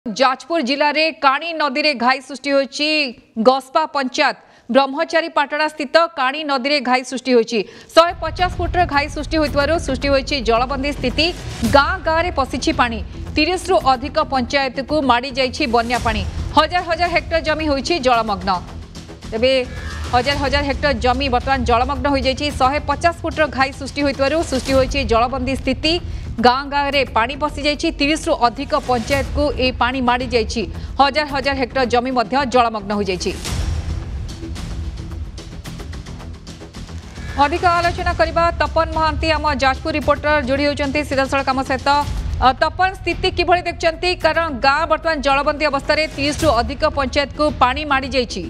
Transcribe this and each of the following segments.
जाजपुर जिले में काणी नदी में घाई सृष्टि होची। गस्पा पंचायत ब्रह्मचारी पाटणा स्थित काणी नदी में घाई सृष्टि होची। 150 फुटर घाई सृष्टि होती जलबंदी स्थिति। गाँ गाँव में पशिछि पानी। 30 रु अधिक पंचायत को माड़ी जाइछि बन्या पानी। हजार हजार हेक्टर जमी होइछि जलमग्न। तेबे हजार हजार हेक्टर जमी बर्तमान जलमग्न हो जाइछि। 150 फुटर घाई सृष्टि होती जलबंदी स्थिति। गाँ गाँव में पानी पशि जाइछि। 30 रु अधिक पंचायत को ए पानी माड़ी जाइछि। हजार हजार हेक्टर जमी मध्य जलमग्न हो जाइछि। अधिक आलोचना करबा तपन महांती आम जाजपुर रिपोर्टर जोड़ी होचंती सीधासळख आम सहित। तपन स्थिति किभଳି देखचंती कारण गाँ बर्तमान जलबंदी अवस्था 30 रु अधिक पंचायत को पानी माड़ी जाइछि।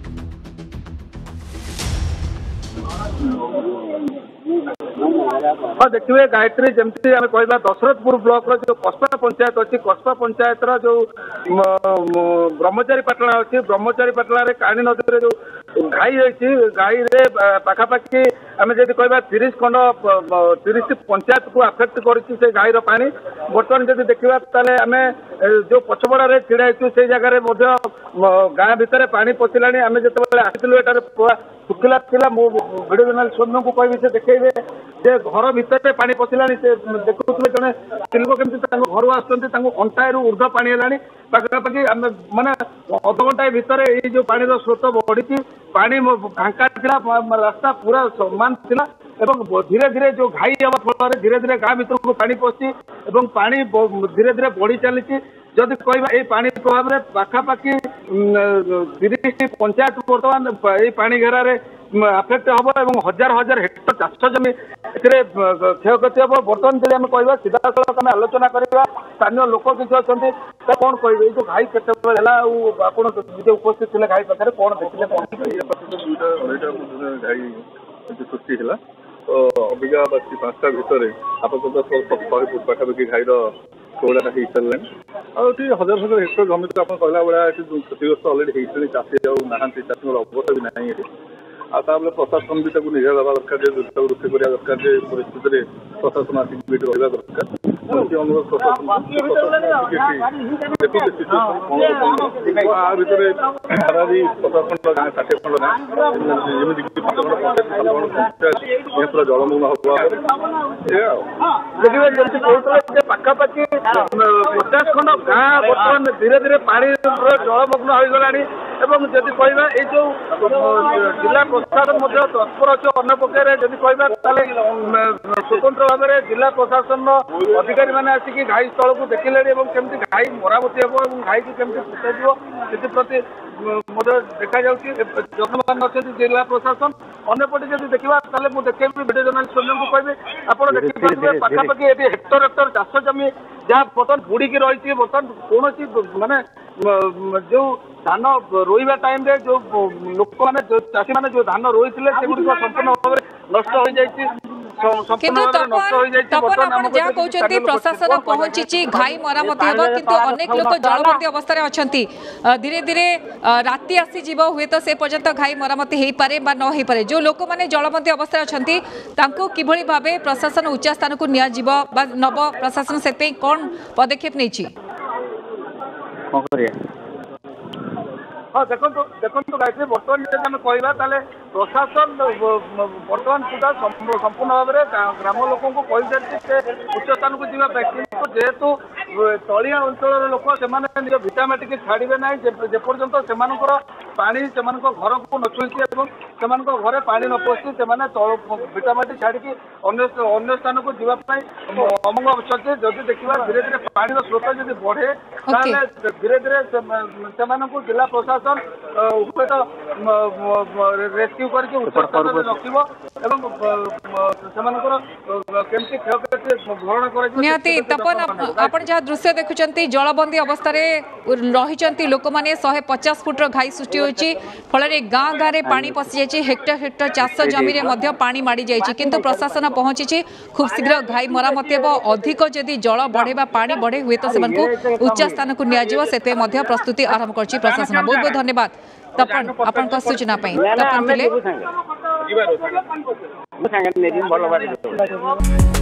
हाँ देखिए गायत्री जमती आम कह दशरथपुर ब्लॉक जो कस्बा पंचायत अच्छी कस्बा पंचायत जो ब्रह्मचारी पाटणा अच्छी ब्रह्मचारी पाटणा काणी नदी जो घाई होती घाई पाखापाखि आम जब कह 30 खंड 30 पंचायत को आफेक्ट कर घाईर पानी बर्तमान जब देखा ताले आम जो पछपड़ा छिड़ा से जगह गाँ भितर पानी पशिला आम जो आसलु सुखिला था भिडियो जर्नालिस्ट सोम्य को कह से देखेबे जे घर भितर पानी पशिला से देखुले जड़े स्त्री लोक केमती घर आसुँच अंटाए ऊर्ध पानी है पाखापाखि माने अध घंटा भितर ये जो पानी स्रोत बढ़ी पानी फांका था रास्ता पूरा समान था एवं धीरे धीरे जो घाई हवा फल धीरे धीरे गाँ भर को पानी पशि पानी धीरे धीरे बढ़ी चली जदि कह पानी प्रभाव में पाखापाखि 30 पंचायत बर्तमान ये पानी घेरार आफेक्ट हम और हजार हजार हेक्टर चाष जमी क्षयक्षति हम बर्तमान जब आम कह सीधा सड़क आम आलोचना करवा स्थानीय लोक किसी अच्छा कौन कहे जो घाई के उपस्थित थे घाई पाखे कौन देखते सृष्टि है तो अबिका 5टा भितर आपातत 100 फुट पाखापाखि घाईर कोड़ा हो सारे आउे हजार हजार हेक्टर जमी तो आप कहला भाया क्षतिग्रस्त अलरेडी होती चाषी आना चाषी अवस्था भी ना आगे प्रशासन भी निजा देवा दरकार रुखी करा दरकार परिस्थिति प्रशासन आसिक रहा दरकार अनुरोध प्रशासन प्रशासन गाँव 60 खंड जमीक पूरा जलमग्न देखिए पाखापाखि 50 खंड गाँ बर्तमान धीरे धीरे पानी जलमग्न हो गला जदि कह जो जिला प्रशासन तत्पर अच्छे अन्य पक्षे जब कह स्वतंत्र भाव में जिला प्रशासन अधिकारी मैंने आसिक घाई स्थल को देखिले केमती घाई मरामती हम घाई को केमती पोषाଯିव प्रति देखा जत्नवान अच्छे जिला प्रशासन अंपटे जब देखा देखे भिडियो जर्नालिस्ट सोम्य को कह आप देखिए पाखापाखि ये हेक्टर हेक्टर चाष जमी जहाँ बर्तमान बुड़ीकी रही बर्तमान कौन माने जो धान रोईवा टाइम रे जो लोक मैंने जो चाषी मैंने जो धान रोई संपूर्ण भाव में नष्ट हो जाए प्रशासन पहुंची घाई मरामती हम किंतु अनेक लोग जलबंदी अवस्था अच्छा धीरे धीरे राति आसीज हुए तो से पर्यंत घाई मरामती हो पारे न हो पारे जो लोक मैंने जलबंदी अवस्था अच्छा किभली भाव प्रशासन उच्च स्थान को नब प्रशासन से कौन पदक्षेप नहीं हाँ देखो गायत्री बर्तमान जब आम कह प्रशासन बर्तमान पूरा संपूर्ण भाव में ग्राम लोक कही सारी उच्च स्थान को जावाई जेहेतु तलिया अंचल लोक से निज भिटामाटी की छाड़े ना जेपर्यंत से पानी से घर को न छुई घरे पानी न पशि से भिटामाटी छाड़ी अन्य स्थान को जावाई अमंग अच्छा जदि देखा धीरे धीरे पानी स्रोत जब बढ़े धीरे धीरे से जिला प्रशासन रेस्क्यू करके उच्च स्तर में रखिबो एवं केमती क्षयक्षति भरण कर तपन आपण जहाँ दृश्य देखुंत जलबंदी अवस्था रही लोक मैंने 150 फुटर घाई सृष्टि होती फल गाँ गाँव में पानी पशि जाइए हेक्टर हेक्टर चाष जमी में पानी माड़ी जाइए किंतु प्रशासन पहुंची खूब शीघ्र घाई मरामती हम अधिक जदि जल बढ़े पानी बढ़े हुए तो से उच्च स्थान को नि प्रस्तुति आरंभ कर प्रशासन बहुत बहुत धन्यवाद तपन आपण सूचना तपन